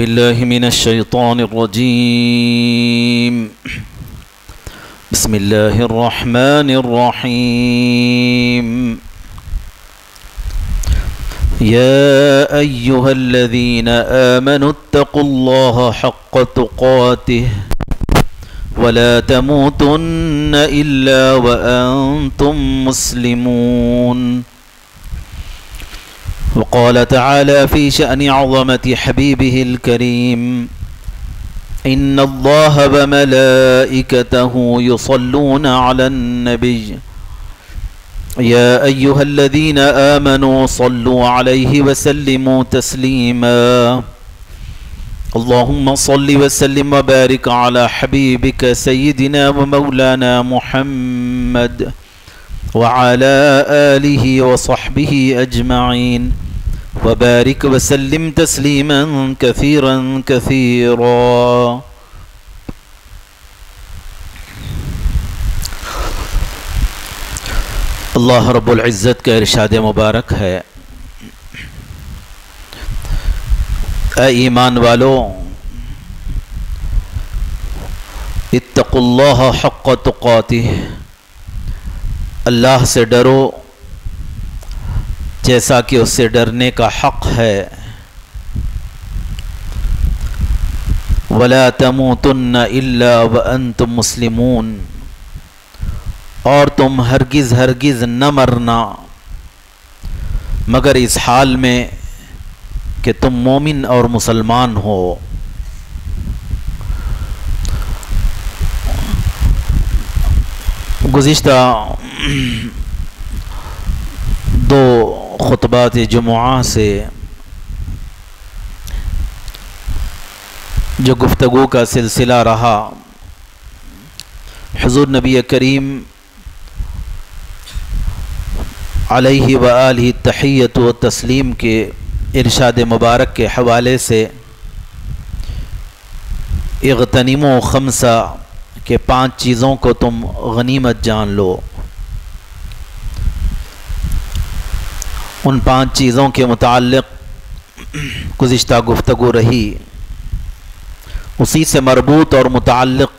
بالله من الشيطان الرجيم. بسم الله الرحمن الرحيم. يا أيها الذين آمنوا اتقوا الله حق تقاته ولا تموتن إلا وأنتم مسلمون. وقال تعالى في شأن عظمة حبيبه الكريم: إن الله وملائكته يصلون على النبي يا أيها الذين آمنوا صلوا عليه وسلموا تسليما. اللهم صل وسلم وبارك على حبيبك سيدنا ومولانا محمد وعلى آله وصحبه أجمعين وبارك وسلم تسليما كثيرا كثيرا. اللہ رب العزت کا ارشاد مبارک ہے: اے ایمان والو، اتقوا اللہ حق تقاتہ، اللہ سے ڈرو جیسا کہ اس سے ڈرنے کا حق ہے. وَلَا تَمُوتُنَّ إِلَّا وَأَنْتُمْ مُسْلِمُونَ، اور تم ہرگز ہرگز نہ مرنا مگر اس حال میں کہ تم مومن اور مسلمان ہو. گزشتہ دو خطبات جمعہ سے جو گفتگو کا سلسلہ رہا، حضور نبی کریم علیہ وآلہ التحیۃ و تسلیم کے ارشاد مبارک کے حوالے سے اغتنموا خمسہ کہ 5 چیزوں کو تم غنیمت جان لو. ان 5 چیزوں کے متعلق گزشتہ گفتگو رہی. اسی سے مربوط اور متعلق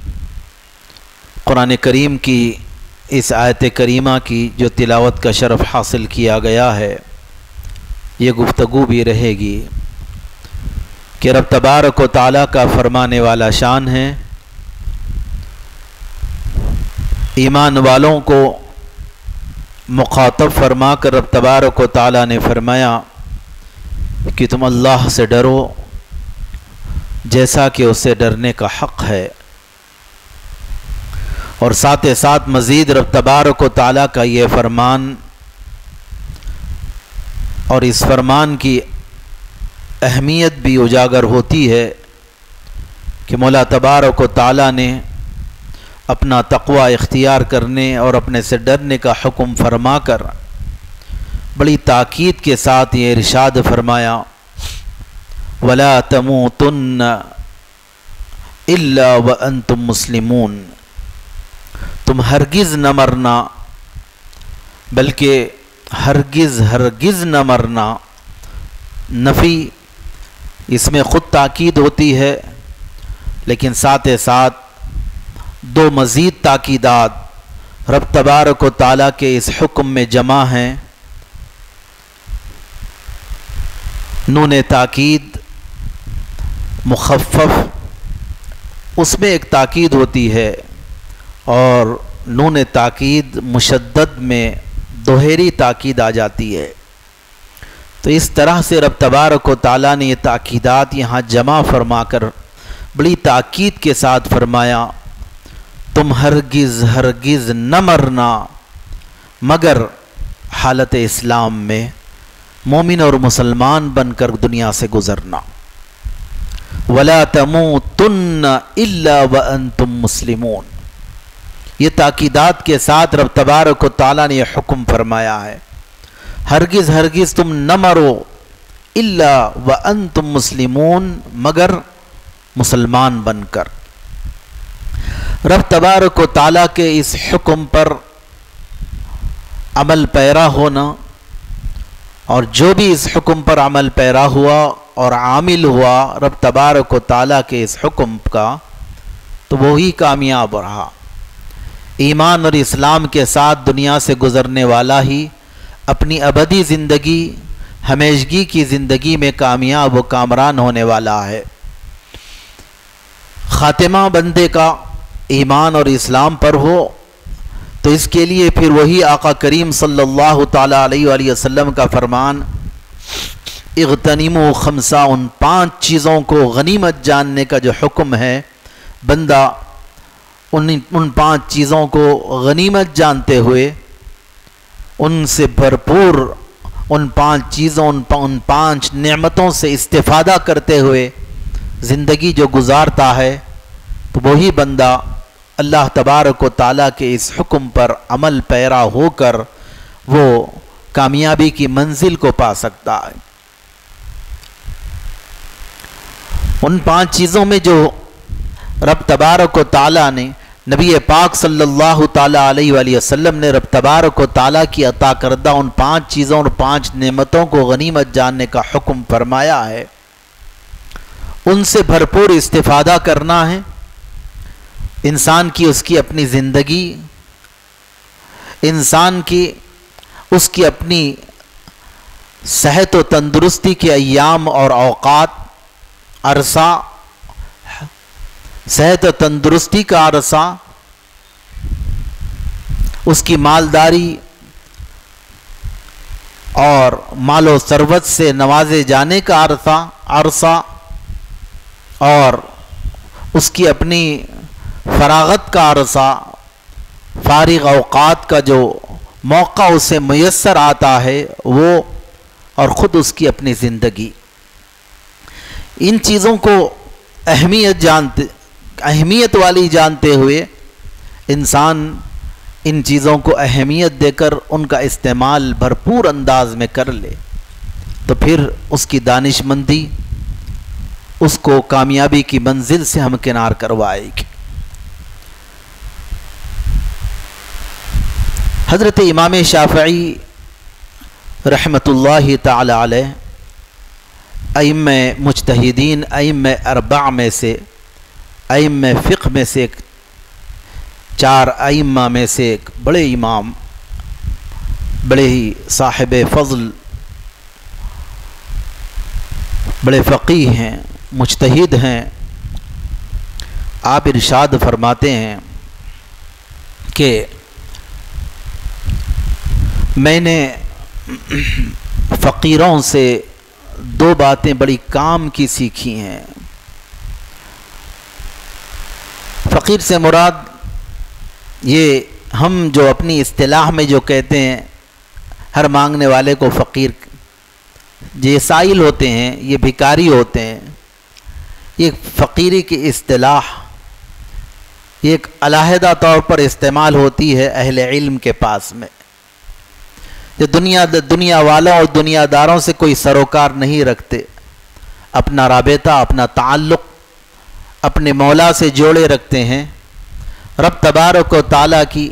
قرآن کریم کی اس آیت کریمہ کی جو تلاوت کا شرف حاصل کیا گیا ہے، یہ گفتگو بھی رہے گی کہ رب تبارک و تعالیٰ کا فرمانے والا شان ہے. ایمان والوں کو مخاطب فرما کر رب تبارک و تعالیٰ نے فرمایا کہ تم اللہ سے ڈرو جیسا کہ اس سے ڈرنے کا حق ہے. اور ساتھ ساتھ مزید رب تبارک و تعالیٰ کا یہ فرمان اور اس فرمان کی اہمیت بھی اجاگر ہوتی ہے کہ مولا تبارک و تعالیٰ نے اپنا تقوی اختیار کرنے اور اپنے سے ڈرنے کا حکم فرما کر بڑی تاکید کے ساتھ یہ ارشاد فرمایا: وَلَا تَمُوتُنَّ إِلَّا وَأَنْتُمْ مُسْلِمُونَ، تم ہرگز نہ مرنا بلکہ ہرگز ہرگز نہ مرنا. نفی اس میں خود تاکید ہوتی ہے، لیکن ساتھ ساتھ 2 مزید تاکیدات رب تبارک و تعالیٰ کے اس حکم میں جمع ہیں. نون تاکید مخفف، اس میں ایک تاکید ہوتی ہے، اور نون تاکید مشدد میں دوہری تاکید آ جاتی ہے. تو اس طرح سے رب تبارک و تعالیٰ نے یہ تاکیدات یہاں جمع فرما کر بڑی تاکید کے ساتھ فرمایا: تم ہرگز ہرگز نہ مرنا مگر حالت اسلام میں مومن اور مسلمان بن کر دنیا سے گزرنا. وَلَا تَمُوتُنَّ إِلَّا وَأَنْتُمْ مُسْلِمُونَ، یہ تاکیدات کے ساتھ رب تبارک و تعالیٰ نے یہ حکم فرمایا ہے ہرگز ہرگز تم نہ مرو الا وانتم مسلمون، مگر مسلمان بن کر. رب تبارک و تعالیٰ کے اس حکم پر عمل پیرا ہونا، اور جو بھی اس حکم پر عمل پیرا ہوا اور عامل ہوا رب تبارک و تعالیٰ کے اس حکم کا تو وہی کامیاب رہا۔ ایمان اور اسلام کے ساتھ دنیا سے گزرنے والا ہی اپنی ابدی زندگی، ہمیشگی کی زندگی میں کامیاب و کامران ہونے والا ہے۔ خاتمہ بندے کا ایمان اور اسلام پر ہو تو اس کے لیے پھر وہی آقا کریم صلی اللہ تعالیٰ علیہ وآلہ وسلم کا فرمان اغتنموا خمسہ، ان 5 چیزوں کو غنیمت جاننے کا جو حکم ہے، بندہ ان 5 چیزوں کو غنیمت جانتے ہوئے ان سے بھرپور ان 5 چیزوں ان 5 نعمتوں سے استفادہ کرتے ہوئے زندگی جو گزارتا ہے تو وہی بندہ اللہ تبارک و تعالیٰ کے اس حکم پر عمل پیرا ہو کر وہ کامیابی کی منزل کو پا سکتا ہے۔ ان 5 چیزوں میں جو رب تبارک و تعالیٰ نے نبی پاک صلی اللہ تعالیٰ علیہ وآلہ وسلم نے رب تبارک و تعالیٰ کی عطا کردہ ان 5 چیزوں اور 5 نعمتوں کو غنیمت جاننے کا حکم فرمایا ہے، ان سے بھرپور استفادہ کرنا ہے۔ انسان کی اس کی اپنی زندگی، انسان کی اس کی اپنی صحت و تندرستی کے ایام اور اوقات، عرصہ، صحت و تندرستی کا عرصہ، اس کی مالداری اور مال و ثروت سے نوازے جانے کا عرصہ اور اس کی اپنی فراغت کا عرصہ، فارغ اوقات کا جو موقع اسے میسر آتا ہے وہ، اور خود اس کی اپنی زندگی، ان چیزوں کو اہمیت والی جانتے ہوئے انسان ان چیزوں کو اہمیت دے کر ان کا استعمال بھرپور انداز میں کر لے تو پھر اس کی دانش مندی اس کو کامیابی کی منزل سے ہمکنار کروائے گی۔ حضرت امام شافعی رحمۃ اللہ تعالی علیہ ائمہ مجتہدین، ائمہ اربع میں سے، ائمہ فقہ میں سے 4 ائمہ میں سے ایک بڑے امام، بڑے ہی صاحب فضل، بڑے فقیہ ہیں، مجتہد ہیں۔ آپ ارشاد فرماتے ہیں کہ میں نے فقیروں سے 2 باتیں بڑی کام کی سیکھی ہیں۔ فقیر سے مراد یہ ہم جو اپنی اصطلاح میں جو کہتے ہیں ہر مانگنے والے کو فقیر، یہ سائل ہوتے ہیں، یہ بھکاری ہوتے ہیں، یہ فقیری کی اصطلاح یہ ایک علیحدہ طور پر استعمال ہوتی ہے اہل علم کے پاس میں، جو دنیا والوں اور دنیا داروں سے کوئی سروکار نہیں رکھتے، اپنا رابطہ، اپنا تعلق اپنے مولا سے جوڑے رکھتے ہیں، رب تبارک و تعالیٰ کی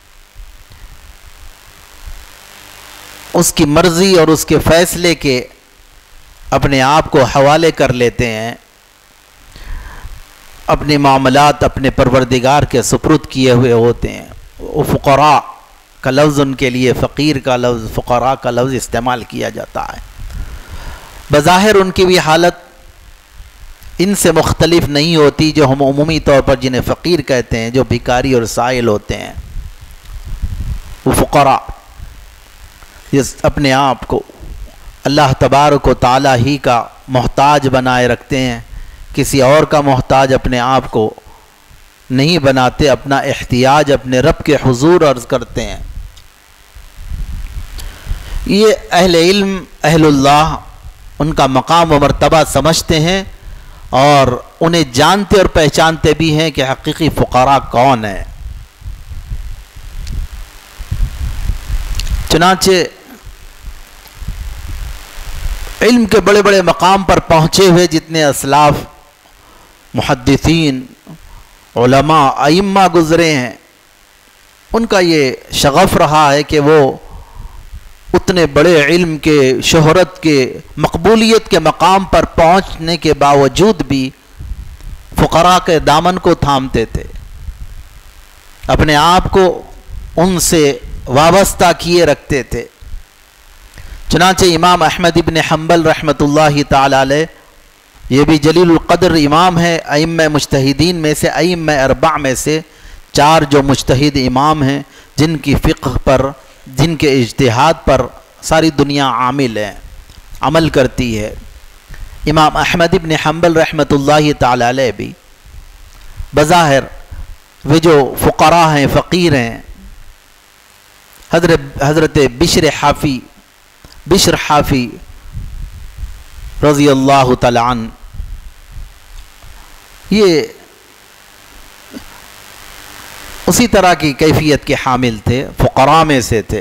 اس کی مرضی اور اس کے فیصلے کے اپنے آپ کو حوالے کر لیتے ہیں، اپنے معاملات اپنے پروردگار کے سپرد کیے ہوئے ہوتے ہیں۔ وہ فقراء کا لفظ ان کے لیے، فقیر کا لفظ، فقراء کا لفظ استعمال کیا جاتا ہے۔ بظاہر ان کی بھی حالت ان سے مختلف نہیں ہوتی جو ہم عمومی طور پر جنہیں فقیر کہتے ہیں، جو بھکاری اور سائل ہوتے ہیں۔ وہ فقراء یہ اپنے آپ کو اللہ تبارک و تعالیٰ ہی کا محتاج بنائے رکھتے ہیں، کسی اور کا محتاج اپنے آپ کو نہیں بناتے، اپنا احتیاج اپنے رب کے حضور عرض کرتے ہیں۔ یہ اہل علم، اہل اللہ ان کا مقام و مرتبہ سمجھتے ہیں اور انہیں جانتے اور پہچانتے بھی ہیں کہ حقیقی فقراء کون ہیں۔ چنانچہ علم کے بڑے بڑے مقام پر پہنچے ہوئے جتنے اسلاف، محدثین، علماء، ائمہ گزرے ہیں، ان کا یہ شغف رہا ہے کہ وہ اتنے بڑے علم کے، شہرت کے، مقبولیت کے مقام پر پہنچنے کے باوجود بھی فقراء کے دامن کو تھامتے تھے، اپنے آپ کو ان سے وابستہ کیے رکھتے تھے۔ چنانچہ امام احمد ابن حنبل رحمۃ اللہ تعالی علیہ، یہ بھی جلیل القدر امام ہے، ائمہ مجتہدین میں سے، ائمہ اربع میں سے 4 جو مجتہد امام ہیں، جن کی فقہ پر، جن کے اجتہاد پر ساری دنیا عامل ہے، عمل کرتی ہے۔ امام احمد ابن حنبل رحمۃ اللہ تعالی علیہ بھی بظاہر وہ جو فقراء ہیں، فقیر ہیں، حضرت بشر حافی رضی اللہ تعالی عنہ، یہ اسی طرح کی کیفیت کے حامل تھے، فقراء میں سے تھے۔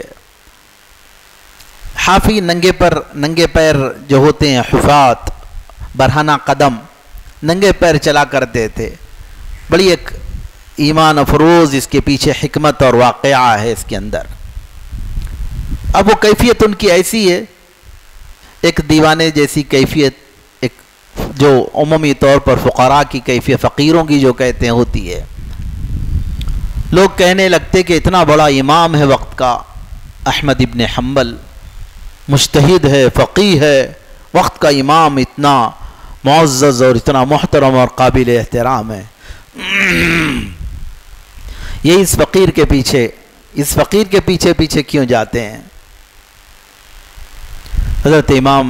حافی ننگے پیر جو ہوتے ہیں، حفاظ برہنہ قدم، ننگے پیر چلا کرتے تھے۔ بڑی ایک ایمان افروز اس کے پیچھے حکمت اور واقعہ ہے اس کے اندر۔ اب وہ کیفیت ان کی ایسی ہے، ایک دیوانے جیسی کیفیت، ایک جو عمومی طور پر فقراء کی کیفیت، فقیروں کی جو کہتے ہیں ہوتی ہے۔ لوگ کہنے لگتے کہ اتنا بڑا امام ہے وقت کا احمد ابن حنبل، مجتہد ہے، فقیہ ہے، وقت کا امام، اتنا معزز اور اتنا محترم اور قابل احترام ہے۔ یہ اس فقیر کے پیچھے کیوں جاتے ہیں؟ حضرت امام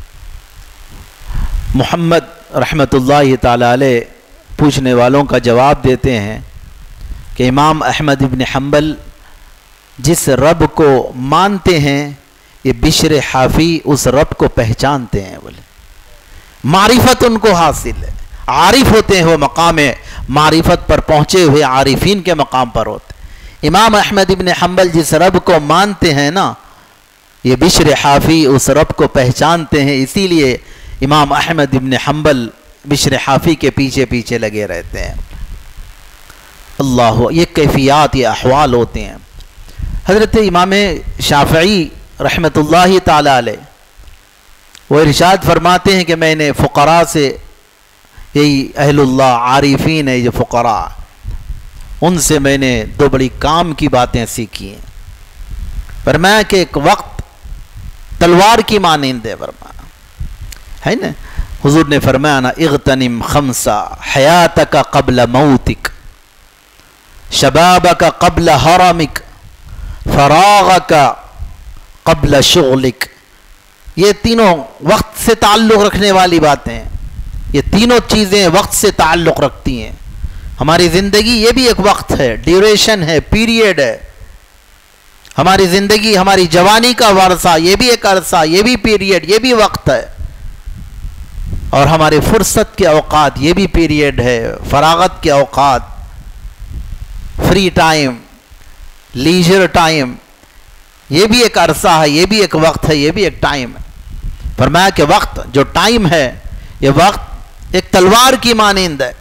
محمد رحمۃ اللہ تعالی علیہ پوچھنے والوں کا جواب دیتے ہیں کہ امام احمد ابن حنبل جس رب کو مانتے ہیں، یہ بشر حافی اس رب کو پہچانتے ہیں، بولے معرفت ان کو حاصل ہے، عارف ہوتے ہیں، وہ مقام معرفت پر پہنچے ہوئے عارفین کے مقام پر ہوتے۔ امام احمد ابن حنبل جس رب کو مانتے ہیں نا، یہ بشر حافی اس رب کو پہچانتے ہیں، اسی لیے امام احمد ابن حنبل بشر حافی کے پیچھے لگے رہتے ہیں۔ اللہ، یہ کیفیات، یہ احوال ہوتے ہیں۔ حضرت امام شافعی رحمۃ اللہ تعالی علیہ وہ ارشاد فرماتے ہیں کہ میں نے فقراء سے، یہی اہل اللہ عارفین ہے جو فقراء، ان سے میں نے 2 بڑی کام کی باتیں سیکھی ہیں۔ فرمایا کہ ایک وقت تلوار کی مانند ہے، فرمایا ہے نا، حضور نے فرمایا نا، اغتنم 5 حیاتک قبل موتک، شبابک قبل حرمک، فراغک قبل شغلک۔ یہ تینوں وقت سے تعلق رکھنے والی باتیں ہیں، یہ تینوں چیزیں وقت سے تعلق رکھتی ہیں۔ ہماری زندگی یہ بھی ایک وقت ہے، ڈیوریشن ہے، پیریڈ ہے۔ ہماری زندگی، ہماری جوانی کا ورثہ، یہ بھی ایک عرصہ، یہ بھی پیریڈ، یہ بھی وقت ہے۔ اور ہمارے فرصت کے اوقات، یہ بھی پیریڈ ہے، فراغت کے اوقات، فری ٹائم، لیجر ٹائم، یہ بھی ایک عرصہ ہے، یہ بھی ایک وقت ہے، یہ بھی ایک ٹائم ہے۔ فرمایا کہ وقت جو ٹائم ہے، یہ وقت ایک تلوار کی مانند ہے۔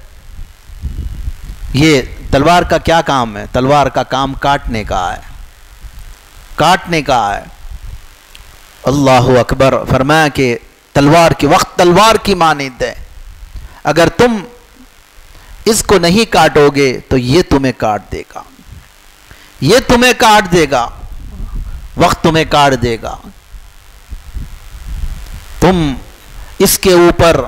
یہ تلوار کا کیا کام ہے؟ تلوار کا کام کاٹنے کا ہے، کاٹنے کا ہے۔ اللہ اکبر۔ فرمایا کہ تلوار کی، وقت تلوار کی مانند ہے، اگر تم اس کو نہیں کاٹو گے تو یہ تمہیں کاٹ دے گا، یہ تمہیں کاٹ دے گا، وقت تمہیں کاٹ دے گا۔ تم اس کے اوپر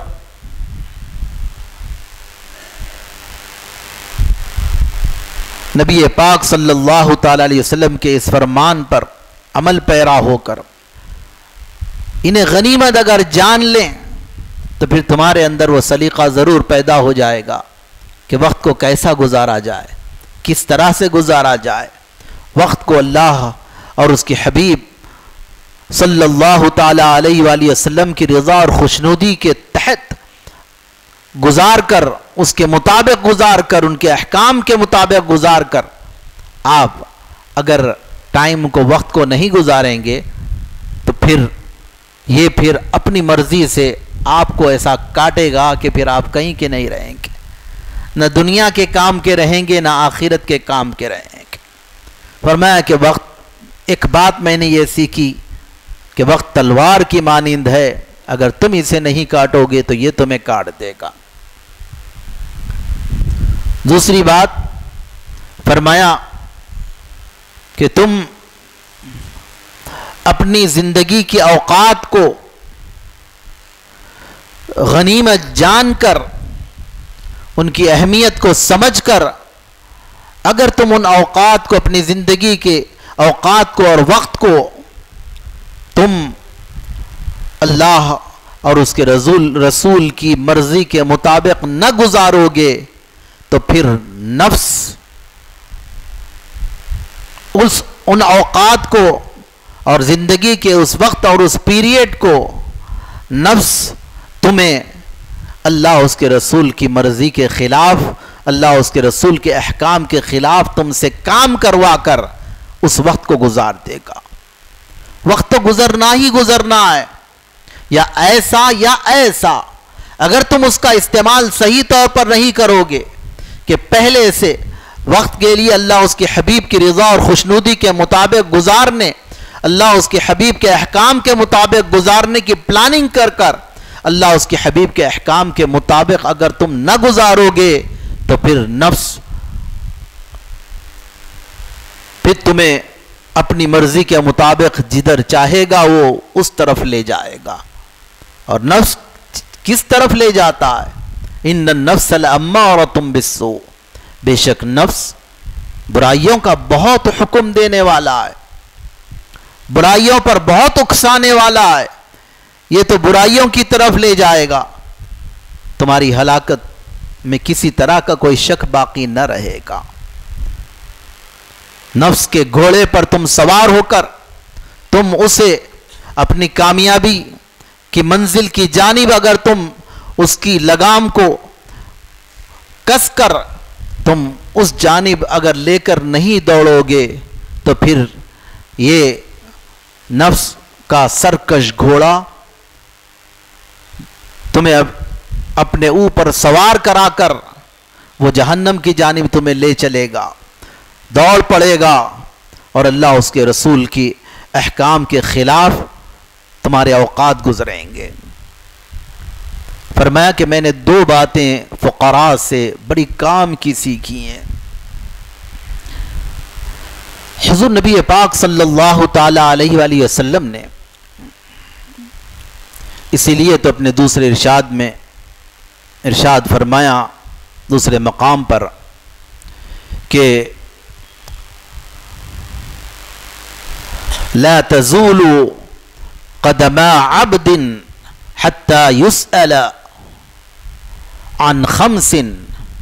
نبی پاک صلی اللہ تعالی علیہ وسلم کے اس فرمان پر عمل پیرا ہو کر انہیں غنیمت اگر جان لیں تو پھر تمہارے اندر وہ سلیقہ ضرور پیدا ہو جائے گا کہ وقت کو کیسا گزارا جائے، کس طرح سے گزارا جائے۔ وقت کو اللہ اور اس کے حبیب صلی اللہ تعالی علیہ وآلہ وسلم کی رضا اور خوشنودی کے تحت گزار کر، اس کے مطابق گزار کر، ان کے احکام کے مطابق گزار کر، آپ اگر ٹائم کو، وقت کو نہیں گزاریں گے تو پھر اپنی مرضی سے آپ کو ایسا کاٹے گا کہ پھر آپ کہیں کے نہیں رہیں گے، نہ دنیا کے کام کے رہیں گے، نہ آخرت کے کام کے رہیں گے۔ فرمایا کہ وقت، ایک بات میں نے یہ سیکھی کہ وقت تلوار کی مانند ہے، اگر تم اسے نہیں کاٹو گے تو یہ تمہیں کاٹ دے گا۔ دوسری بات فرمایا کہ تم اپنی زندگی کے اوقات کو غنیمت جان کر، ان کی اہمیت کو سمجھ کر، اگر تم ان اوقات کو، اپنی زندگی کے اوقات کو اور وقت کو تم اللہ اور اس کے رسول کی مرضی کے مطابق نہ گزارو گے تو پھر نفس ان اوقات کو اور زندگی کے اس وقت اور اس پیریڈ کو نفس تمہیں اللہ اس کے رسول کی مرضی کے خلاف، اللہ اس کے رسول کے احکام کے خلاف تم سے کام کروا کر اس وقت کو گزار دے گا۔ وقت تو گزرنا ہی گزرنا ہے، یا ایسا یا ایسا۔ اگر تم اس کا استعمال صحیح طور پر نہیں کرو گے کہ پہلے سے وقت کے لیے اللہ اس کے حبیب کی رضا اور خوشنودی کے مطابق گزارنے، اللہ اس کے حبیب کے احکام کے مطابق گزارنے کی پلاننگ کر کر اللہ اس کے حبیب کے احکام کے مطابق اگر تم نہ گزارو گے تو پھر نفس پھر تمہیں اپنی مرضی کے مطابق جدھر چاہے گا وہ اس طرف لے جائے گا۔ اور نفس کس طرف لے جاتا ہے؟ ان النفس لامارۃ بالسوء، بے شک نفس برائیوں کا بہت حکم دینے والا ہے، برائیوں پر بہت اکسانے والا ہے، یہ تو برائیوں کی طرف لے جائے گا، تمہاری ہلاکت میں کسی طرح کا کوئی شک باقی نہ رہے گا۔ نفس کے گھوڑے پر تم سوار ہو کر تم اسے اپنی کامیابی کی منزل کی جانب اگر تم اس کی لگام کو کس کر تم اس جانب اگر لے کر نہیں دوڑو گے تو پھر یہ نفس کا سرکش گھوڑا تمہیں اپنے اوپر سوار کرا کر وہ جہنم کی جانب تمہیں لے چلے گا، دوڑ پڑے گا، اور اللہ اس کے رسول کی احکام کے خلاف تمہارے اوقات گزریں گے۔ فرمایا کہ میں نے 2 باتیں فقراء سے بڑی کام کی سیکھی ہیں۔ حضور نبی پاک صلی اللہ تعالی علیہ وآلہ وسلم نے اسی لیے تو اپنے دوسرے ارشاد میں ارشاد فرمایا دوسرے مقام پر کہ لا تزول قدم عبد حتى يسأل عن 5،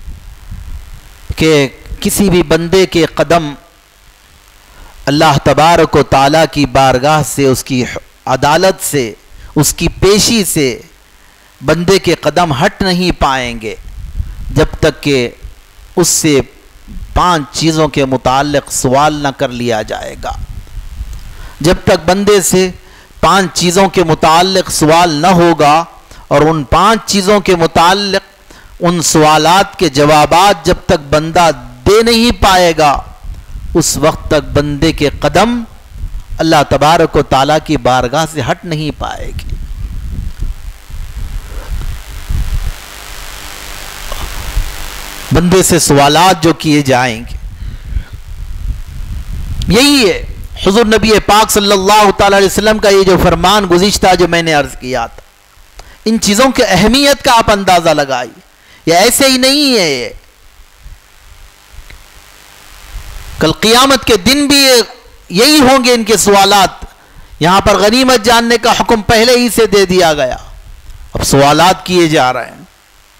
کہ کسی بھی بندے کے قدم اللہ تبارک و تعالیٰ کی بارگاہ سے، اس کی عدالت سے، اس کی پیشی سے بندے کے قدم ہٹ نہیں پائیں گے جب تک کہ اس سے 5 چیزوں کے متعلق سوال نہ کر لیا جائے گا۔ جب تک بندے سے 5 چیزوں کے متعلق سوال نہ ہوگا اور ان 5 چیزوں کے متعلق ان سوالات کے جوابات جب تک بندہ دے نہیں پائے گا، اس وقت تک بندے کے قدم اللہ تبارک و تعالیٰ کی بارگاہ سے ہٹ نہیں پائے گی۔ بندے سے سوالات جو کیے جائیں گے، یہی ہے حضور نبی پاک صلی اللہ تعالی علیہ وسلم کا یہ جو فرمان گزشتہ جو میں نے عرض کیا تھا، ان چیزوں کی اہمیت کا آپ اندازہ لگائیے۔ یہ ایسے ہی نہیں ہے، یہ کل قیامت کے دن بھی یہی ہوں گے ان کے سوالات۔ یہاں پر غنیمت جاننے کا حکم پہلے ہی سے دے دیا گیا، اب سوالات کیے جا رہے ہیں۔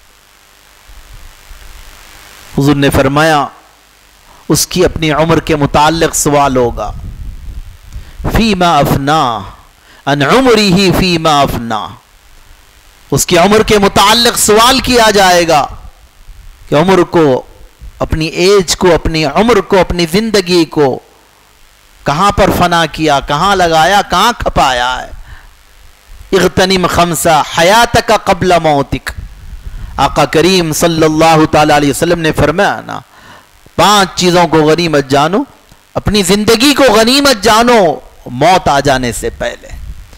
حضور نے فرمایا اس کی اپنی عمر کے متعلق سوال ہوگا، فیما افنا ان عمری فیما افنا، اس کی عمر کے متعلق سوال کیا جائے گا کہ عمر کو، اپنی ایج کو، اپنی عمر کو، اپنی زندگی کو کہاں پر فنا کیا، کہاں لگایا، کہاں کھپایا ہے۔ اغتنم 5 حیاتک قبل موتک، آقا کریم صلی اللہ تعالی علیہ وسلم نے فرمایا نا، 5 چیزوں کو غنیمت جانو، اپنی زندگی کو غنیمت جانو موت آ جانے سے پہلے۔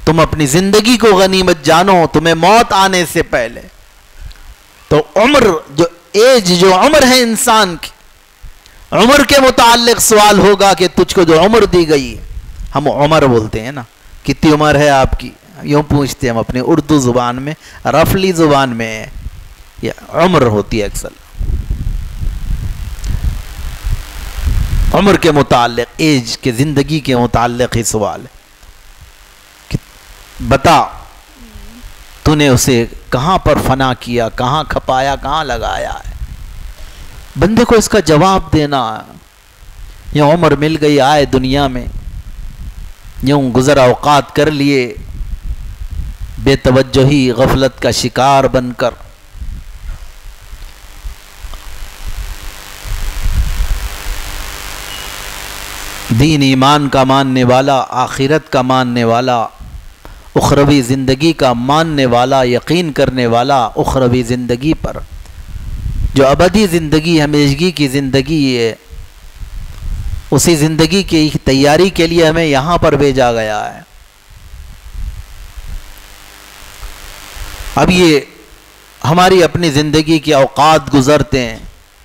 تم اپنی زندگی کو غنیمت جانو تمہیں موت آنے سے پہلے. تو عمر جو عمر ہے انسان کی، عمر کے متعلق سوال ہوگا کہ تجھ کو جو عمر دی گئی، ہم عمر بولتے ہیں نا، کتنی عمر ہے آپ کی، یوں پوچھتے ہیں ہم اپنی اردو زبان میں، رفلی زبان میں یہ عمر ہوتی ہے اکثر. عمر کے متعلق، ایج کے، زندگی کے متعلق ہی سوال ہے کہ بتا تو نے اسے کہاں پر فنا کیا، کہاں کھپایا، کہاں لگایا ہے. بندے کو اس کا جواب دینا. یہ عمر مل گئی، آئے دنیا میں، یوں گزر اوقات کر لیے بے توجہی غفلت کا شکار بن کر. دین ایمان کا ماننے والا، آخرت کا ماننے والا، اخروی زندگی کا ماننے والا، یقین کرنے والا اخروی زندگی پر، جو ابدی زندگی، ہمیشگی کی زندگی ہے، اسی زندگی کی تیاری کے لیے ہمیں یہاں پر بھیجا گیا ہے. اب یہ ہماری اپنی زندگی کے اوقات گزرتے ہیں.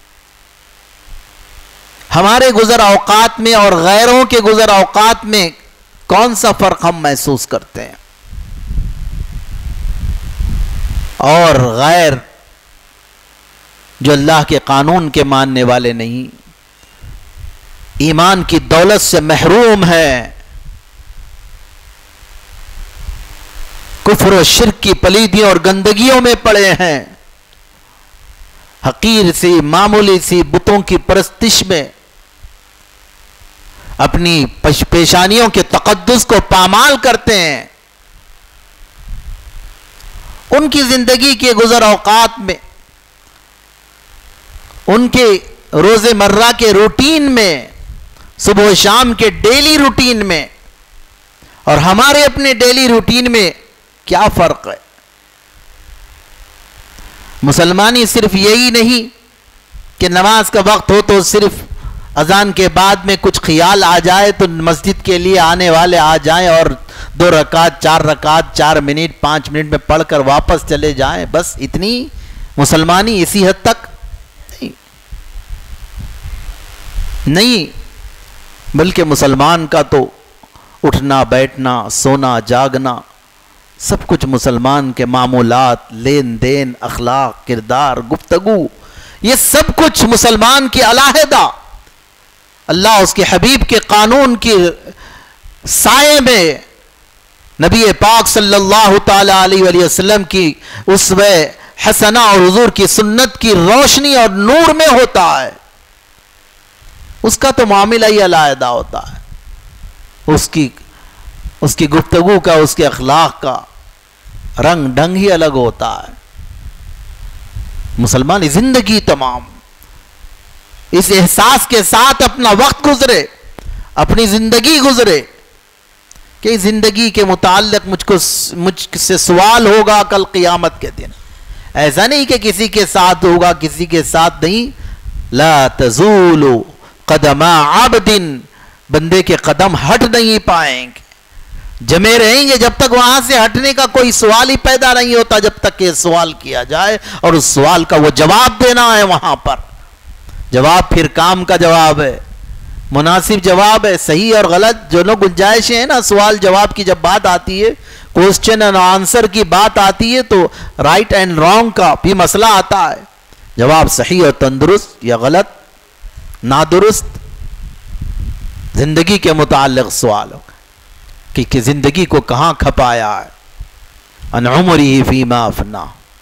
ہمارے گزر اوقات میں اور غیروں کے گزر اوقات میں کون سا فرق ہم محسوس کرتے ہیں؟ اور غیر جو اللہ کے قانون کے ماننے والے نہیں، ایمان کی دولت سے محروم ہے، کفر و شرک کی پلیدیوں اور گندگیوں میں پڑے ہیں، حقیر سی معمولی سی بتوں کی پرستش میں اپنی پیشانیوں کے تقدس کو پامال کرتے ہیں. ان کی زندگی کے گزر اوقات میں، ان کے روز مرہ کے روٹین میں، صبح و شام کے ڈیلی روٹین میں اور ہمارے اپنے ڈیلی روٹین میں کیا فرق ہے؟ مسلمانی صرف یہی نہیں کہ نماز کا وقت ہو تو صرف اذان کے بعد میں کچھ خیال آ جائے تو مسجد کے لیے آنے والے آ جائیں اور 2 رکعت 4 رکعت 4 منٹ 5 منٹ میں پڑھ کر واپس چلے جائیں، بس اتنی مسلمانی اسی حد تک نہیں، بلکہ مسلمان کا تو اٹھنا بیٹھنا سونا جاگنا سب کچھ مسلمان کے معمولات، لین دین، اخلاق، کردار، گفتگو، یہ سب کچھ مسلمان کی علیحدہ اللہ اس کے حبیب کے قانون کی سائے میں، نبی پاک صلی اللہ تعالی علیہ وآلہ وسلم کی اسوہ حسنہ اور حضور کی سنت کی روشنی اور نور میں ہوتا ہے. اس کا تو معاملہ ہی علیحدہ ہوتا ہے، اس کی گفتگو کا، اس کے اخلاق کا رنگ ڈھنگ ہی الگ ہوتا ہے. مسلمان زندگی تمام اس احساس کے ساتھ اپنا وقت گزرے، اپنی زندگی گزرے کہ زندگی کے متعلق مجھ سے سوال ہوگا کل قیامت کے دن. ایسا نہیں کہ کسی کے ساتھ ہوگا کسی کے ساتھ نہیں. لا تزول قدم عبد، بندے کے قدم ہٹ نہیں پائیں گے، جمے رہیں گے جب تک وہاں سے ہٹنے کا کوئی سوال ہی پیدا نہیں ہوتا، جب تک کہ سوال کیا جائے اور اس سوال کا وہ جواب دینا ہے. وہاں پر جواب پھر کام کا جواب ہے، مناسب جواب ہے. صحیح اور غلط جو لوگ گنجائشیں ہیں نا، سوال جواب کی جب بات آتی ہے، کوسچن اینڈ آنسر کی بات آتی ہے، تو رائٹ اینڈ رانگ کا بھی مسئلہ آتا ہے. جواب صحیح اور تندرست یا غلط نادرست، زندگی کے متعلق سوال ہوگا کہ زندگی کو کہاں کھپایا ہے. ان عمری فیما افنا،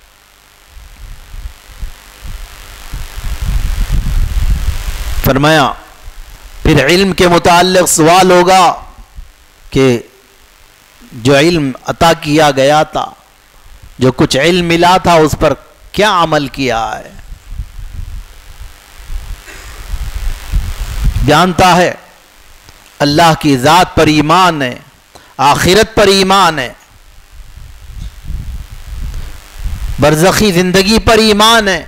فرمایا پھر علم کے متعلق سوال ہوگا کہ جو علم عطا کیا گیا تھا، جو کچھ علم ملا تھا، اس پر کیا عمل کیا ہے. جانتا ہے اللہ کی ذات پر ایمان ہے، آخرت پر ایمان ہے، برزخی زندگی پر ایمان ہے،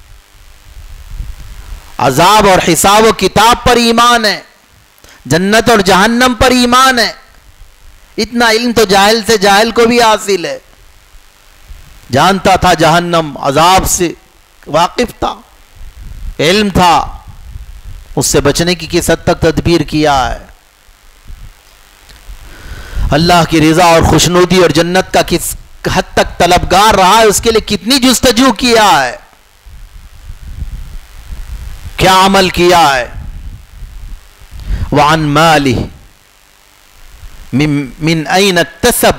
عذاب اور حساب و کتاب پر ایمان ہے، جنت اور جہنم پر ایمان ہے، اتنا علم تو جاہل سے جاہل کو بھی حاصل ہے. جانتا تھا جہنم عذاب سے واقف تھا, علم تھا, اس سے بچنے کی کس حد تک تدبیر کیا ہے. اللہ کی رضا اور خوشنودی اور جنت کا کس حد تک طلبگار رہا ہے, اس کے لیے کتنی جستجو کیا ہے, کیا عمل کیا ہے. وعن ماله من أين اكتسب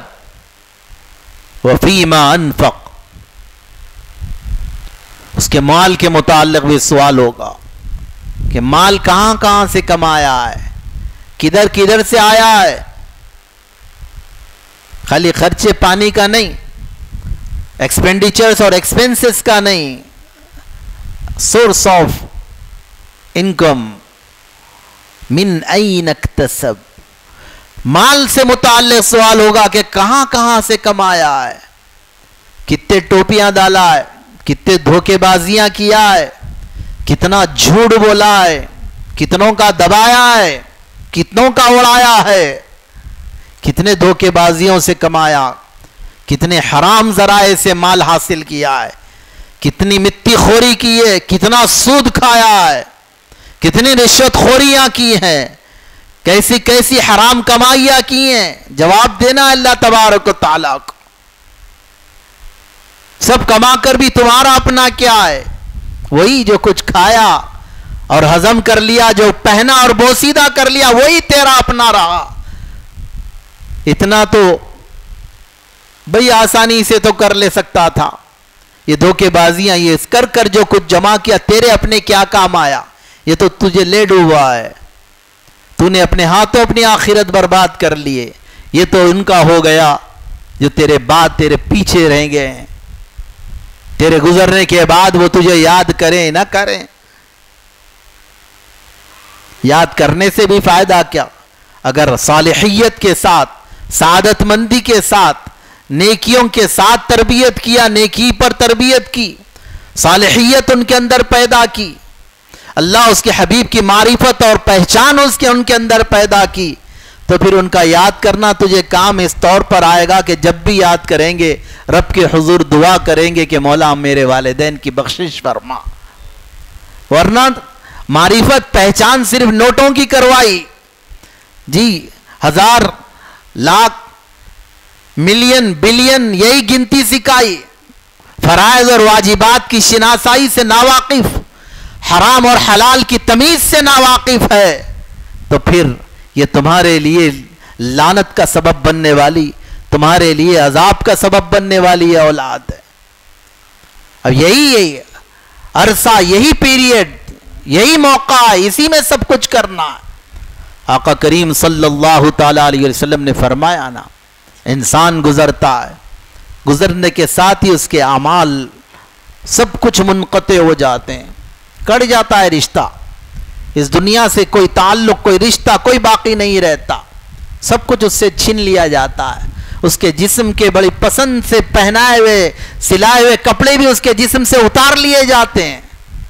وفيما انفق, اس کے مال کے متعلق بھی سوال ہوگا کہ مال کہاں کہاں سے کمایا ہے, کدھر کدھر سے آیا ہے. خالی خرچے پانی کا نہیں, ایکسپینڈیچرز اور ایکسپینسز کا نہیں, سورس آف انکم من این اکتسب, مال سے متعلق سوال ہوگا کہ کہاں کہاں سے کمایا ہے, کتنے ٹوپیاں ڈالا ہے, کتنے دھوکے بازیاں کیا ہے, کتنا جھوٹ بولا ہے, کتنوں کا دبایا ہے, کتنوں کا اڑایا ہے, کتنے دھوکے بازیوں سے کمایا, کتنے حرام ذرائع سے مال حاصل کیا ہے, کتنی مٹی خوری کی ہے, کتنا سود کھایا ہے, کتنی رشوت خوریاں کی ہیں, کیسی کیسی حرام کمائیاں کی ہیں. جواب دینا اللہ تبارک و تعالیٰ کو. سب کما کر بھی تمہارا اپنا کیا ہے, وہی جو کچھ کھایا اور ہضم کر لیا, جو پہنا اور بوسیدہ کر لیا, وہی تیرا اپنا رہا. اتنا تو بھئی آسانی سے تو کر لے سکتا تھا. یہ دھوکے بازیاں, یہ کر کر جو کچھ جمع کیا, تیرے اپنے کیا کام آیا, یہ تو تجھے لے ڈوبا ہے. تو نے اپنے ہاتھوں اپنی آخرت برباد کر لیے. یہ تو ان کا ہو گیا جو تیرے بعد تیرے پیچھے رہیں گے, تیرے گزرنے کے بعد وہ تجھے یاد کریں نہ کریں. یاد کرنے سے بھی فائدہ کیا, اگر صالحیت کے ساتھ, سعادت مندی کے ساتھ, نیکیوں کے ساتھ تربیت کیا, نیکی پر تربیت کی, صالحیت ان کے اندر پیدا کی, اللہ اس کے حبیب کی معرفت اور پہچان ان کے اندر پیدا کی, تو پھر ان کا یاد کرنا تجھے کام اس طور پر آئے گا کہ جب بھی یاد کریں گے رب کے حضور دعا کریں گے کہ مولا میرے والدین کی بخشش فرما. ورنہ معرفت پہچان صرف نوٹوں کی کروائی, جی 1000 لاکھ ملین بلین یہی گنتی سکھائی, فرائض اور واجبات کی شناسائی سے ناواقف, حرام اور حلال کی تمیز سے ناواقف ہے, تو پھر یہ تمہارے لیے لعنت کا سبب بننے والی, تمہارے لیے عذاب کا سبب بننے والی اولاد ہے. اب یہی عرصہ, یہی پیریڈ, یہی موقع ہے, اسی میں سب کچھ کرنا ہے. آقا کریم صلی اللہ تعالی علیہ وسلم نے فرمایا نا, انسان گزرتا ہے, گزرنے کے ساتھ ہی اس کے اعمال سب کچھ منقطع ہو جاتے ہیں, کٹ جاتا ہے رشتہ. اس دنیا سے کوئی تعلق, کوئی رشتہ, کوئی باقی نہیں رہتا, سب کچھ اس سے چھین لیا جاتا ہے. اس کے جسم کے بڑی پسند سے پہنائے ہوئے سلائے ہوئے کپڑے بھی اس کے جسم سے اتار لیے جاتے ہیں.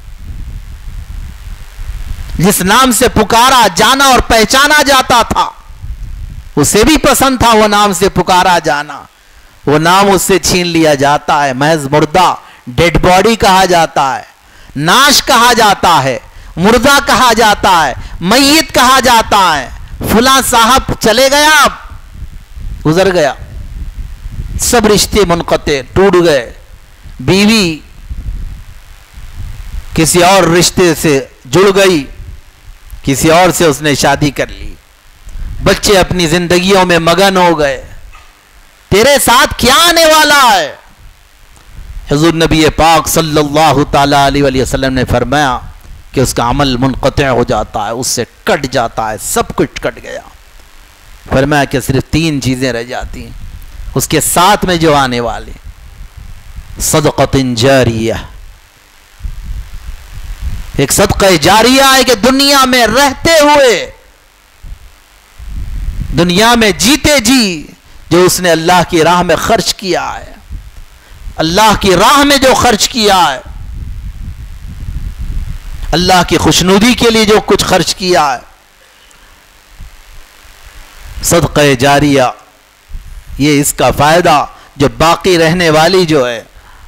جس نام سے پکارا جانا اور پہچانا جاتا تھا, اسے بھی پسند تھا وہ نام سے پکارا جانا, وہ نام اس سے چھین لیا جاتا ہے. محض مردہ, ڈیڈ باڈی کہا جاتا ہے, ناش کہا جاتا ہے, مردہ کہا جاتا ہے, میت کہا جاتا ہے. فلاں صاحب چلے گیا, اب گزر گیا, سب رشتے منقطع, ٹوٹ گئے. بیوی کسی اور رشتے سے جڑ گئی, کسی اور سے اس نے شادی کر لی, بچے اپنی زندگیوں میں مگن ہو گئے. تیرے ساتھ کیا آنے والا ہے؟ حضور نبی پاک صلی اللہ تعالی علیہ وسلم نے فرمایا کہ اس کا عمل منقطع ہو جاتا ہے, اس سے کٹ جاتا ہے, سب کچھ کٹ گیا. فرمایا کہ صرف 3 چیزیں رہ جاتی ہیں اس کے ساتھ میں جو آنے والی, صدقۃ جاریہ, ایک صدقہ جاریہ ہے کہ دنیا میں رہتے ہوئے, دنیا میں جیتے جی جو اس نے اللہ کی راہ میں خرچ کیا ہے, اللہ کی راہ میں جو خرچ کیا ہے, اللہ کی خوشنودی کے لیے جو کچھ خرچ کیا ہے, صدقہ جاریہ یہ اس کا فائدہ جو باقی رہنے والی جو ہے،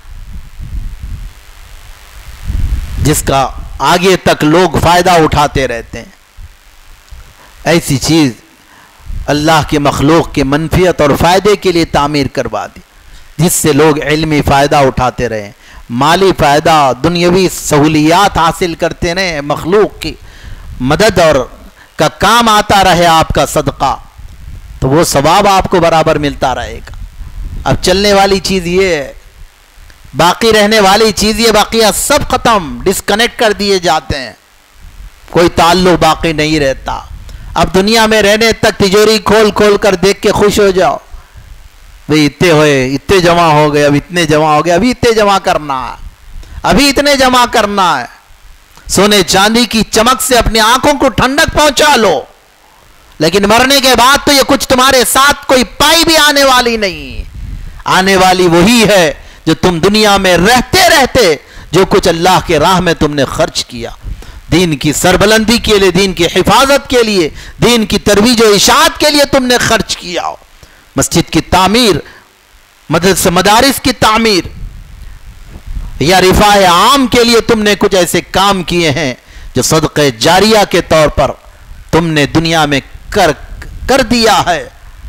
جس کا آگے تک لوگ فائدہ اٹھاتے رہتے ہیں، ایسی چیز اللہ کے مخلوق کے منفعت اور فائدے کے لیے تعمیر کروا دی، جس سے لوگ علمی فائدہ اٹھاتے رہیں، مالی فائدہ، دنیاوی سہولیات حاصل کرتے رہیں، مخلوق کی مدد اور کا کام آتا رہے آپ کا صدقہ، تو وہ ثواب آپ کو برابر ملتا رہے گا۔ اب چلنے والی چیز یہ ہے، باقی رہنے والی چیز یہ، باقیہ سب ختم، ڈسکنیکٹ کر دیے جاتے ہیں، کوئی تعلق باقی نہیں رہتا۔ اب دنیا میں رہنے تک تجوری کھول کھول کر دیکھ کے خوش ہو جاؤ، بھئی اتنے ہوئے، اتنے جمع ہو گئے، اب اتنے جمع ہو گئے، ابھی اتنے جمع کرنا ہے، ابھی اتنے جمع کرنا ہے۔ سونے چاندی کی چمک سے اپنی آنکھوں کو ٹھنڈک پہنچا لو، لیکن مرنے کے بعد تو یہ کچھ تمہارے ساتھ کوئی پائی بھی آنے والی نہیں، آنے والی وہی ہے جو تم دنیا میں رہتے رہتے جو کچھ اللہ کے راہ میں تم نے خرچ کیا، دین کی سربلندی کے لیے، دین کی حفاظت کے لیے، دین کی ترویج و اشاعت کے لیے تم نے خرچ کیا ہو، مسجد کی تعمیر، مدارس کی تعمیر یا رفاع عام کے لیے تم نے کچھ ایسے کام کیے ہیں جو صدقہ جاریہ کے طور پر تم نے دنیا میں کر دیا ہے،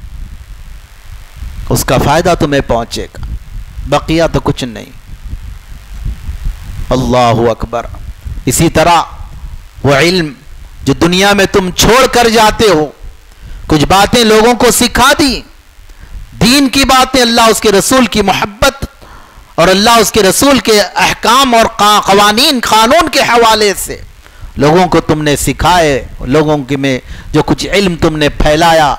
اس کا فائدہ تمہیں پہنچے گا، بقیہ تو کچھ نہیں۔ اللہ اکبر۔ اسی طرح وہ علم جو دنیا میں تم چھوڑ کر جاتے ہو، کچھ باتیں لوگوں کو سکھا دی، دین کی باتیں، اللہ اس کے رسول کی محبت اور اللہ اس کے رسول کے احکام اور قوانین قانون کے حوالے سے لوگوں کو تم نے سکھائے، لوگوں کے میں جو کچھ علم تم نے پھیلایا،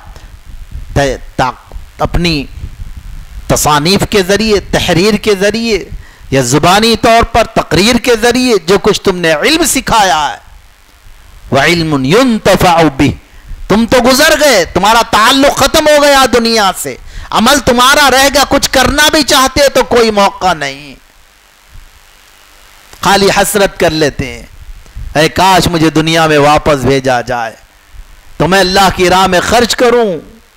اپنی تصانیف کے ذریعے، تحریر کے ذریعے یا زبانی طور پر تقریر کے ذریعے جو کچھ تم نے علم سکھایا ہے، وَعِلْمٌ يُنْتَفَعُ بِهِ، تم تو گزر گئے، تمہارا تعلق ختم ہو گیا دنیا سے، عمل تمہارا رہ گیا، کچھ کرنا بھی چاہتے تو کوئی موقع نہیں، خالی حسرت کر لیتے ہیں، اے کاش مجھے دنیا میں واپس بھیجا جائے تو میں اللہ کی راہ میں خرچ کروں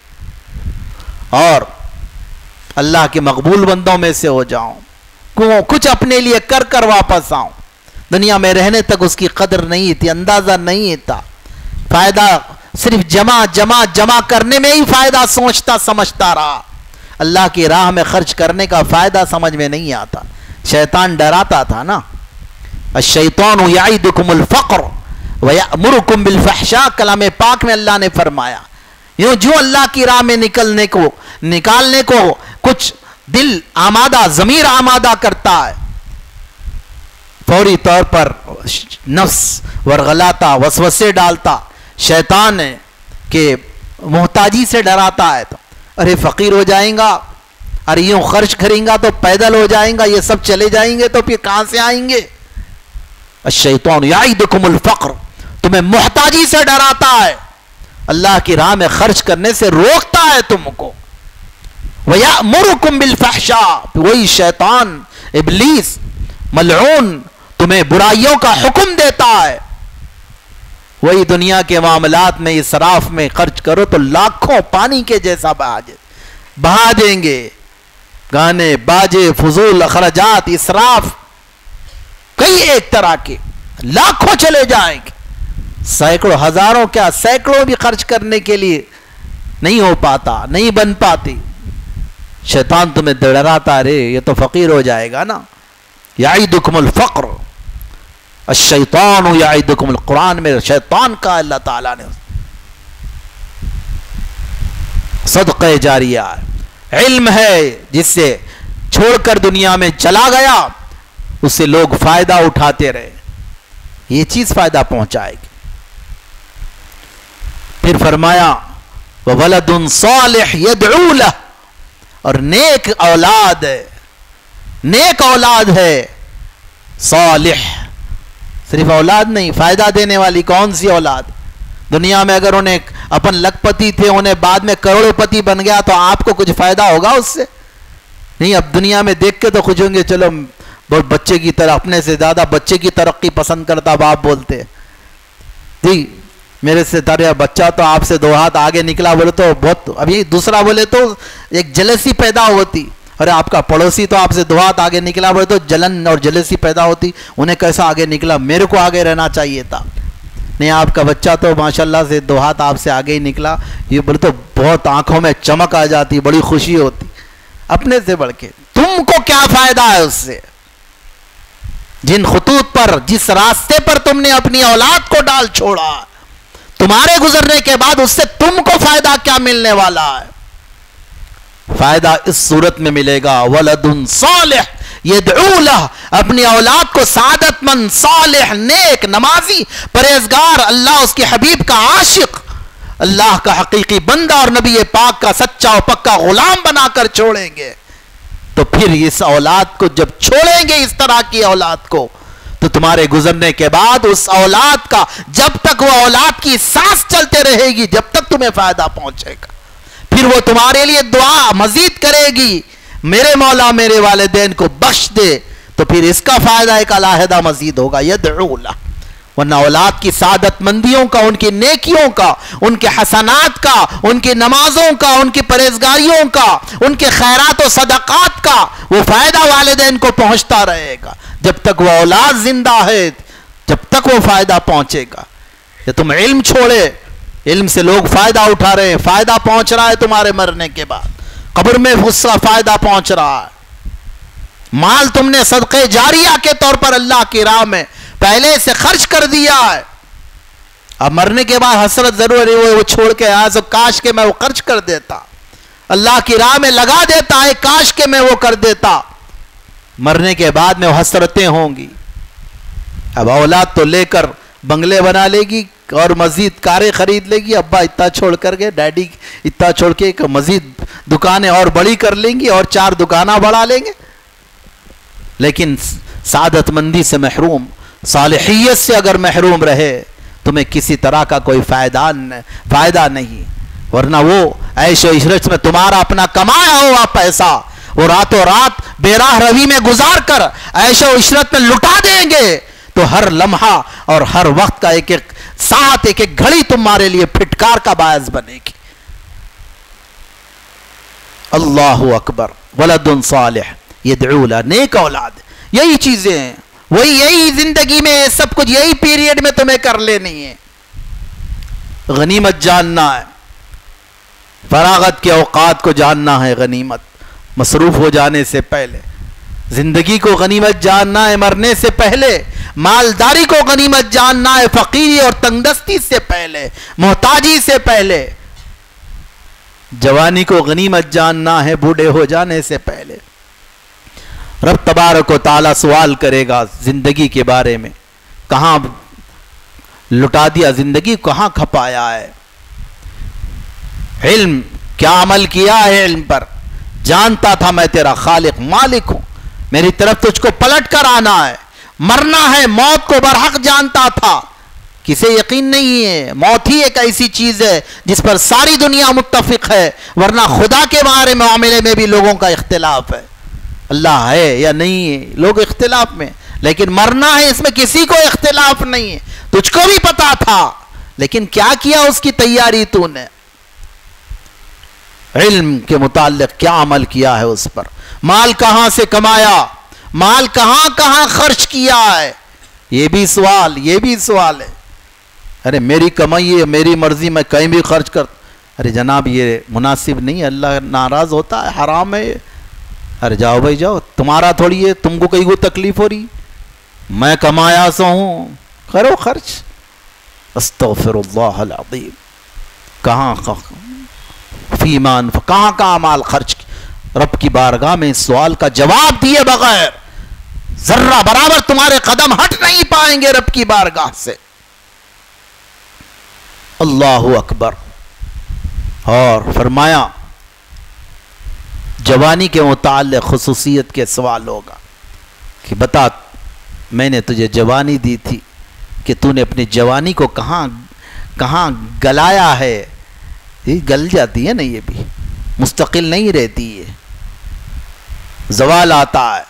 اور اللہ کے مقبول بندوں میں سے ہو جاؤں، کچھ اپنے لیے کر کر واپس آؤں۔ دنیا میں رہنے تک اس کی قدر نہیں تھی، اندازہ نہیں تھا، فائدہ صرف جمع کرنے میں ہی فائدہ سوچتا سمجھتا رہا، اللہ کی راہ میں خرچ کرنے کا فائدہ سمجھ میں نہیں آتا۔ شیطان ڈراتا تھا نا، الشیطان یعیدکم الفقر ویأمرکم بالفحشاء، کلام پاک میں اللہ نے فرمایا، یوں جو اللہ کی راہ میں نکالنے کو کچھ دل آمادہ، ضمیر آمادہ کرتا ہے، فوری طور پر نفس ورغلاتا، وسوسے ڈالتا، شیطان ہے کہ محتاجی سے ڈراتا ہے، تو ارے فقیر ہو جائیں گا، ارے یوں خرچ کریں گا تو پیدل ہو جائیں گا، یہ سب چلے جائیں گے تو پھر کہاں سے آئیں گے؟ الشیطان یعیدکم الفقر، تمہیں محتاجی سے ڈراتا ہے، اللہ کی راہ میں خرچ کرنے سے روکتا ہے تم کو، وَيَأْمُرُكُمْ بِالْفَحْشَاءِ، وہی شیطان ابلیس ملعون تمہیں برائیوں کا حکم دیتا ہے، وہی دنیا کے معاملات میں اسراف میں خرچ کرو تو لاکھوں پانی کے جیسا بہا دیں گے، گانے باجے، فضول اخراجات، اسراف، کئی ایک طرح کے لاکھوں چلے جائیں گے، سینکڑوں، ہزاروں کیا سینکڑوں بھی خرچ کرنے کے لیے نہیں ہو پاتا، نہیں بن پاتی، شیطان تمہیں ڈراتا، رے یہ تو فقیر ہو جائے گا نا، یعیدکم الفقر، الشیطان یعیدکم، القرآن میں شیطان کا اللہ تعالیٰ نے صدقہ جاریہ علم ہے جس سے چھوڑ کر دنیا میں چلا گیا، اس سے لوگ فائدہ اٹھاتے رہے، یہ چیز فائدہ پہنچائے گی۔ پھر فرمایا وَوَلَدٌ صَالِحٌ يَدْعُو لَهُ، اور نیک اولاد ہے، نیک اولاد ہے، صالح، صرف اولاد نہیں، فائدہ دینے والی کون سی اولاد؟ دنیا میں اگر انہیں اپن لکھپتی تھے، انہیں بعد میں کروڑ پتی بن گیا تو آپ کو کچھ فائدہ ہوگا اس سے؟ نہیں، اب دنیا میں دیکھ کے تو خوش ہوں گے، چلو بہت بچے کی طرح، اپنے سے زیادہ بچے کی ترقی پسند کرتا باپ بولتے جی، میرے سے تاریا بچہ تو آپ سے 2 ہاتھ آگے نکلا بولے تو بہت، ابھی دوسرا بولے تو ایک جلسی پیدا ہوتی، ارے آپ کا پڑوسی تو آپ سے 2 ہاتھ آگے نکلا بولے تو جلن اور جلسی پیدا ہوتی، انہیں کیسا آگے نکلا، میرے کو آگے رہنا چاہیے تھا، نہیں آپ کا بچہ تو ماشاءاللہ سے 2 ہاتھ آپ سے آگے ہی نکلا، یہ بولے تو بہت آنکھوں میں چمک آ جاتی، بڑی خوشی ہوتی، اپنے سے بڑھ کے تم کو کیا فائدہ ہے اس سے؟ جن خطوط پر، جس راستے پر تم نے اپنی اولاد کو ڈال چھوڑا، تمہارے گزرنے کے بعد اس سے تم کو فائدہ کیا ملنے والا ہے؟ فائدہ اس صورت میں ملے گا، ولد صالح یدعو لہ، اپنی اولاد کو سعادت مند، صالح، نیک، نمازی، پرہیزگار، اللہ اس کے حبیب کا عاشق، اللہ کا حقیقی بندہ اور نبی پاک کا سچا و پکا غلام بنا کر چھوڑیں گے، تو پھر اس اولاد کو جب چھوڑیں گے، اس طرح کی اولاد کو، تو تمہارے گزرنے کے بعد اس اولاد کا، جب تک وہ اولاد کی سانس چلتے رہے گی، جب تک تمہیں فائدہ پہنچے گا، پھر وہ تمہارے لیے دعا مزید کرے گی، میرے مولا میرے والدین کو بخش دے، تو پھر اس کا فائدہ ایک علیحدہ مزید ہوگا، یدعو لہ، ورنہ اولاد کی سعادت مندیوں کا، ان کی نیکیوں کا، ان کے حسنات کا، ان کی نمازوں کا، ان کی پرہیزگاریوں کا، ان کے خیرات و صدقات کا وہ فائدہ والدین کو پہنچتا رہے گا، جب تک وہ اولاد زندہ ہے، جب تک وہ فائدہ پہنچے گا۔ یا تم علم چھوڑے، علم سے لوگ فائدہ اٹھا رہے ہیں، فائدہ پہنچ رہا ہے تمہارے مرنے کے بعد، قبر میں اس کا فائدہ پہنچ رہا ہے، مال تم نے صدقے جاریہ کے طور پر اللہ کی راہ میں پہلے سے خرچ کر دیا ہے، اب مرنے کے بعد حسرت ضرور ہے، وہ چھوڑ کے آیا تو کاش کہ میں وہ خرچ کر دیتا، اللہ کی راہ میں لگا دیتا ہے، کاش کہ میں وہ کر دیتا، مرنے کے بعد میں وہ حسرتیں ہوں گی۔ اب اولاد تو لے کر بنگلے بنا لے گی اور مزید کاریں خرید لے گی، ابا اتنا چھوڑ کر گئے، ڈیڈی اتنا چھوڑ کے مزید دکانیں اور بڑی کر لیں گی اور 4 دکانیں بڑھا لیں گے، لیکن سعادت مندی سے محروم، صالحیت سے اگر محروم رہے، تمہیں کسی طرح کا کوئی فائدہ نہیں، ورنہ وہ عیش و عشرت میں تمہارا اپنا کمایا ہوا پیسہ وہ راتوں رات بے راہ روی میں گزار کر عیش و عشرت میں لٹا دیں گے، تو ہر لمحہ اور ہر وقت کا ایک ایک ساتھ، ایک ایک گھڑی تمہارے لیے پھٹکار کا باعث بنے گی۔ اللہ اکبر، ولد صالح یدعو لہ، نیک اولاد، یہی چیزیں ہیں، یہی زندگی میں سب کچھ، یہی پیریڈ میں تمہیں کر لینی ہے۔ غنیمت جاننا ہے، فراغت کے اوقات کو جاننا ہے، غنیمت مصروف ہو جانے سے پہلے، زندگی کو غنیمت جاننا ہے، مرنے سے پہلے، مالداری کو غنیمت جاننا ہے، فقیری اور تنگدستی سے پہلے، محتاجی سے پہلے، جوانی کو غنیمت جاننا ہے، بوڑھے ہو جانے سے پہلے۔ رب تبارک و تعالی سوال کرے گا زندگی کے بارے میں، کہاں لٹا دیا زندگی، کہاں کھپایا ہے؟ علم، کیا عمل کیا ہے علم پر؟ جانتا تھا میں تیرا خالق مالک ہوں، میری طرف تجھ کو پلٹ کر آنا ہے، مرنا ہے، موت کو برحق جانتا تھا، کسے یقین نہیں ہے، موت ہی ایک ایسی چیز ہے جس پر ساری دنیا متفق ہے، ورنہ خدا کے بارے معاملے میں بھی لوگوں کا اختلاف ہے، اللہ ہے یا نہیں ہے، لوگ اختلاف میں، لیکن مرنا ہے اس میں کسی کو اختلاف نہیں ہے، تجھ کو بھی پتا تھا، لیکن کیا کیا اس کی تیاری تو نے؟ علم کے متعلق کیا عمل کیا ہے اس پر؟ مال کہاں سے کمایا، مال کہاں کہاں خرچ کیا ہے؟ یہ بھی سوال ہے۔ ارے میری کمائی ہے، میری مرضی، میں کہیں بھی خرچ کر، ارے جناب یہ مناسب نہیں ہے، اللہ ناراض ہوتا ہے، حرام ہے۔ ارے جاؤ بھائی جاؤ، تمہارا تھوڑی ہے، تم کو کہیں کوئی تکلیف ہو رہی، میں کمایا سو ہوں، کرو خرچ۔ استغفر اللہ العظیم، کہاں فیمان، کہاں مال خرچ کی؟ رب کی بارگاہ میں اس سوال کا جواب دیے بغیر ذرہ برابر تمہارے قدم ہٹ نہیں پائیں گے رب کی بارگاہ سے۔ اللہ اکبر۔ اور فرمایا جوانی کے متعلق خصوصیت کے سوال ہوگا کہ بتا، میں نے تجھے جوانی دی تھی کہ تو نے اپنی جوانی کو کہاں گلایا ہے؟ یہ گل جاتی ہے نا، یہ بھی مستقل نہیں رہتی ہے، زوال آتا ہے،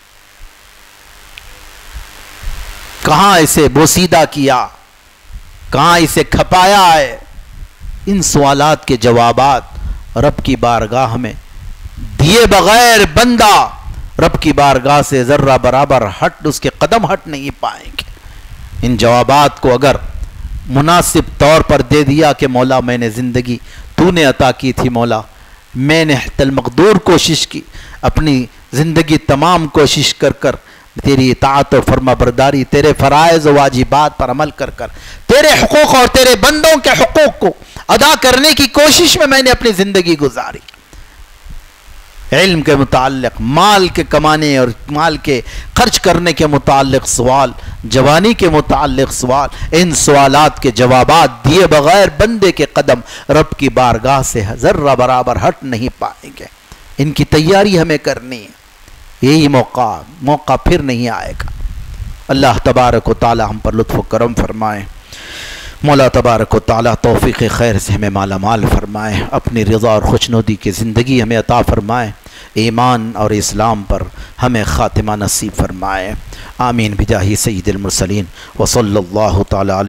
کہاں اسے بوسیدہ کیا، کہاں اسے کھپایا ہے؟ ان سوالات کے جوابات رب کی بارگاہ میں دیے بغیر بندہ رب کی بارگاہ سے ذرہ برابر اس کے قدم ہٹ نہیں پائیں گے۔ ان جوابات کو اگر مناسب طور پر دے دیا کہ مولا میں نے زندگی تو نے عطا کی تھی، مولا میں نے حتی المقدور کوشش کی، اپنی زندگی تمام کوشش کر کر تیری اطاعت و فرما برداری، تیرے فرائض و واجبات پر عمل کر کر تیرے حقوق اور تیرے بندوں کے حقوق کو ادا کرنے کی کوشش میں نے اپنی زندگی گزاری۔ علم کے متعلق، مال کے کمانے اور مال کے خرچ کرنے کے متعلق سوال، جوانی کے متعلق سوال، ان سوالات کے جوابات دیے بغیر بندے کے قدم رب کی بارگاہ سے ذرہ برابر ہٹ نہیں پائیں گے۔ ان کی تیاری ہمیں کرنی ہے، یہی موقع پھر نہیں آئے گا۔ اللہ تبارک و تعالی ہم پر لطف و کرم فرمائے، مولا تبارک و تعالی توفیق خیر سے ہمیں مالا مال فرمائے، اپنی رضا اور خوشنودی کی زندگی ہمیں عطا فرمائے، ایمان اور اسلام پر ہمیں خاتمہ نصیب فرمائے۔ آمین بجاہ سید المرسلین وصلی اللہ تعالی